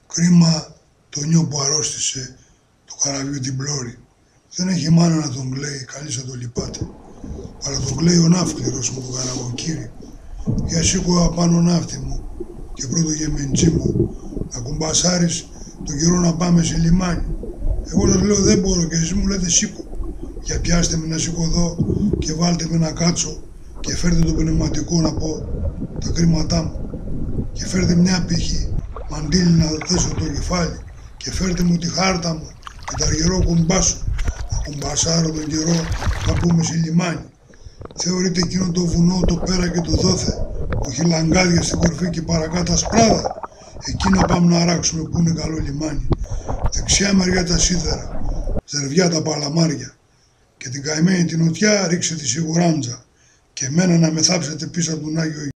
Κρίμα το νιό που αρρώστησε το καραβιού την πλώρη. Δεν έχει μάνα να τον κλαίει, κανείς δεν τον λυπάται. Αλλά τον κλαίει ο ναύκληρος μου, τον καραβοκύρι. Για σήκω απάνω ναύτη μου και πρώτο γεμεντζί μου, να κουμπασάρεις τον καιρό να πάμε σε λιμάνι. Εγώ σας λέω δεν μπορώ και εσείς μου λέτε σήκω. Για πιάστε με να σηκωθώ και βάλτε με να κάτσω και φέρτε το πνευματικό να πω τα κρίματά μου. Και φέρτε μια πύχη μαντίλι να θέσω το κεφάλι και φέρτε μου τη χάρτα μου και τα αργυρό κουμπάσω να κουμπασάρω τον καιρό να πούμε σε λιμάνι. Θεωρείτε εκείνο το βουνό το πέρα και το δόθε που έχει λαγκάδια στην κορφή και παρακάτω ασπράδα. Εκεί να πάμε να αράξουμε που είναι καλό λιμάνι. Δεξιά μεριά τα σίδερα, ζερβιά τα παλαμάρια και την καημένη την νοτιά ρίξε τη σιγουράντζα και εμένα να με θάψετε πίσω από τον Άγιο